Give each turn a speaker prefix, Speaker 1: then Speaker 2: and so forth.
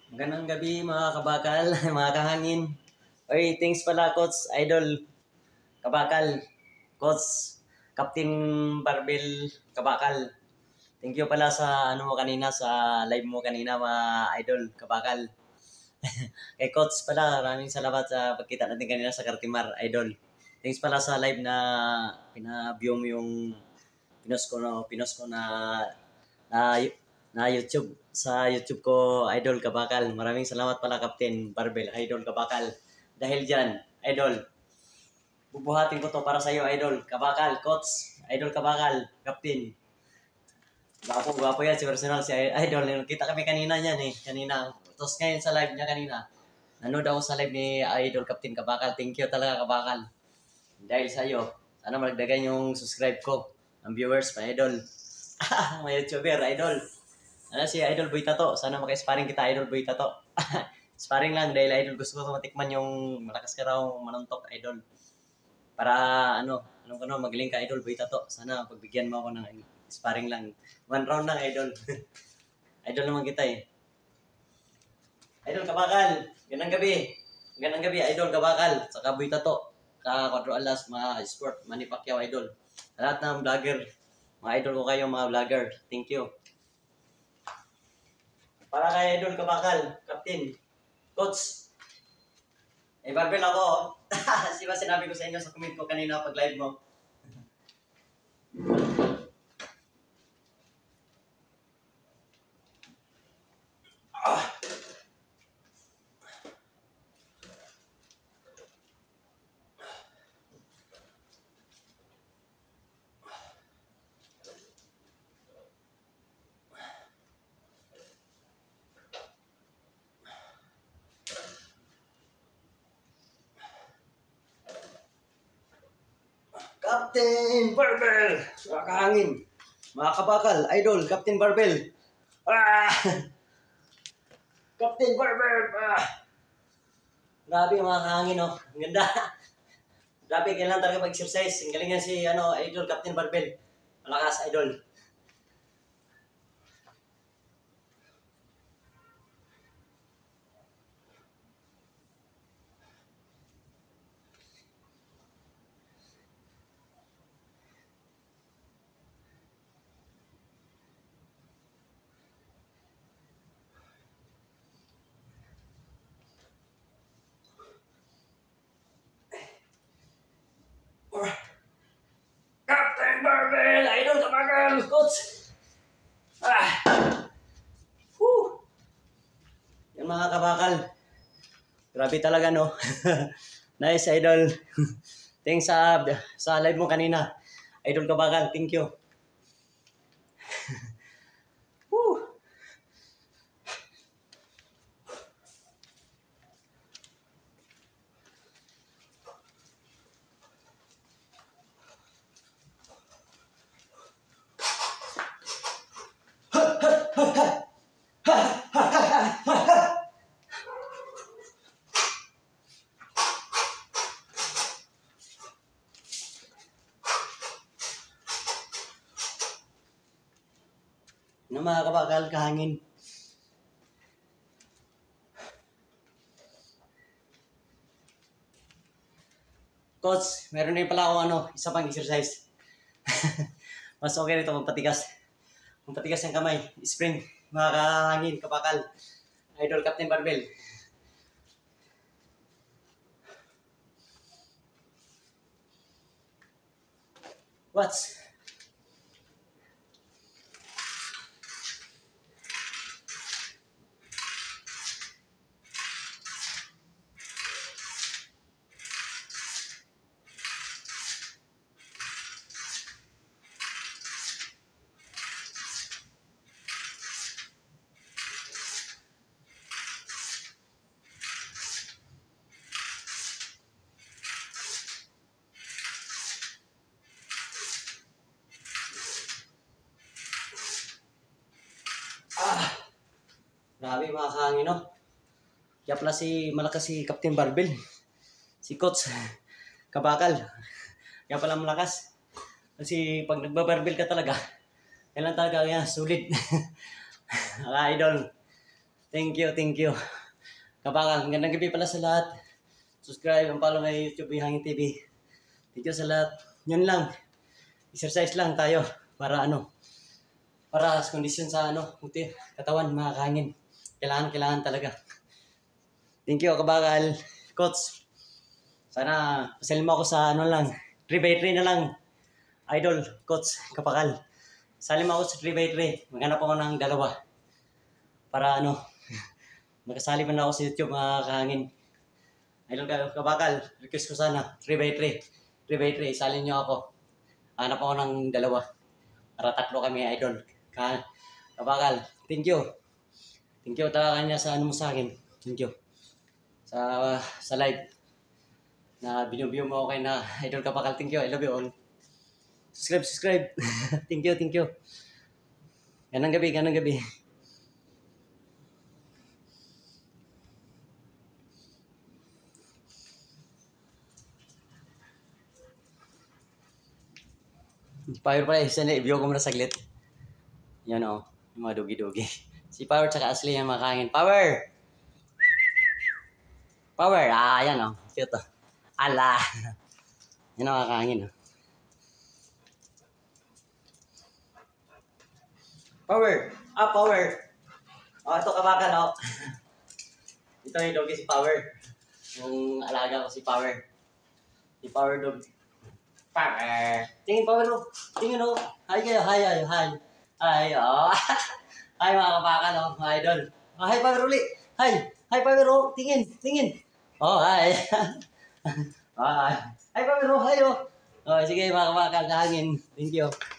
Speaker 1: Magandang gabi mga kabakal, mga kahangin. Oy, thanks pala Coach Idol Kabakal, Coach Captain Barbel Kabakal. Thank you pala sa ano mo kanina, sa live mo kanina mga Idol Kabakal. Kay Coach pala, maraming salamat sa pagkita natin kanina sa Kartimar Idol. Thanks pala sa live na pina-view mo yung pinos ko na na YouTube sa YouTube ko Idol Kabakal. Maraming salamat pala Captain Barbel Idol Kabakal. Dahil diyan, Idol, bubuhatin ko to para sa iyo Idol Kabakal, Coach Idol Kabakal, Captain. Gwapo yan si personal si Idol. Kita kami kanina niyan kanina. Tapos ngayon sa live niya kanina. Nanood ako sa live ni Idol Captain Kabakal. Thank you talaga Kabakal. Dahil sa iyo, sana magdagan yung subscribe ko. Ang viewers pa Idol. Mga YouTuber Idol. Si Idol Boy Tato. Sana maka-sparring kita, Idol Boy Tato. Sparring lang dahil Idol gusto ko matikman yung malakas ka raw manuntok, Idol. Para magaling ka, Idol Boy Tato. Sana pagbigyan mo ako ng sparring lang. 1 round lang, Idol. Idol naman kita Idol Kabakal, ganang gabi. Ganang gabi, Idol Kabakal. Saka Boy Tato. Ka-Quadro Alas, mga sport, Manny Pacquiao, Idol. Lahat ng vlogger. Mga idol ko kayo, mga vlogger. Thank you. Para kay Idol Kabakal, Captain, Coach. Barbel ako. Diba sinabi ko sa inyo sa comment ko kanina pag live mo? Captain Barbel! Mga kahangin, mga kabakal, Idol, Captain Barbel. Captain Barbel! Grabe mga kahangin, oh. Ang ganda. Grabe, kailangan talaga mag-exercise. Ang galing yan si Idol, Captain Barbel. Malakas, Idol. Captain Barbel, Idol Kabakal, Coach. Yan mga kabakal. Grabe talaga, no? Nice, Idol. Thanks sa live mo kanina. Idol Kabakal, thank you. Ano mga kabakal, kahangin. Coach, meron din pala ako isa pang exercise. Mas okay nito magpatigas. Magpatigas ng kamay. Spring, mga kahangin, kabakal. Idol Captain Barbel. What's grabe mga kahangin, no? Kaya pala malakas si Captain Barbel. Si Coach Kabakal. Kaya pala malakas. Kasi pag nagbabarbel ka talaga, kailan talaga yan, sulit. Mga idol. Thank you, thank you. Kabakal, gandang gabi pala sa lahat. Subscribe and follow my YouTube, Hangin TV. Thank you sa lahat. Yun lang. Exercise lang tayo para para sa kondisyon sa katawan, mga kahangin. Kailangan talaga. Thank you, Kabakal. Coach, sana pasalin mo ako sa 3x3 na lang. Idol, Coach, Kabakal. Salim ako sa 3x3. Maghanap ako ng dalawa. Para makasali man ako sa YouTube, mga kahangin. Idol Kabakal, request ko sana 3x3. 3x3, isalin nyo ako. Hanap ako ng dalawa. Para tatlo kami, idol. Kabakal, thank you. Thank you talaga kanya sa mo sa akin. Thank you. Sa live. Na binubyo mo ako kay na idol Kabakal. Thank you. I love you all. Subscribe. Thank you, thank you. Ganang gabi. Power pala, isa na i-view ko muna saglit. Yan yung mga dugi-dugi. Si Power tsaka Ashley yung mga kahangin. Power! Power! Yan cute Ala! Yan ang mga kahangin Power! Power! Ito Kabakal Ito yung dugi si Power. Yung alaga ko si Power. Si Power dog. Power. Tingin Power Tingin Hi kayo. Hi. Hi mga Kabakal mga idol. Hi Power uli. Hi Power Tingin. Hi. Hi Power Hi sige mga Kabakal kahangin. Thank you.